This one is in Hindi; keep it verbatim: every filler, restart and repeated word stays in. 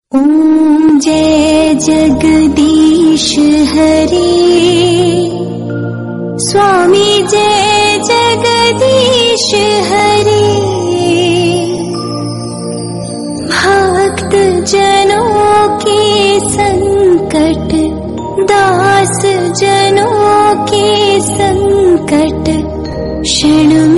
ओम जय जगदीश हरे, स्वामी जय जगदीश हरे। भक्त जनों के संकट, दास जनों के संकट क्षण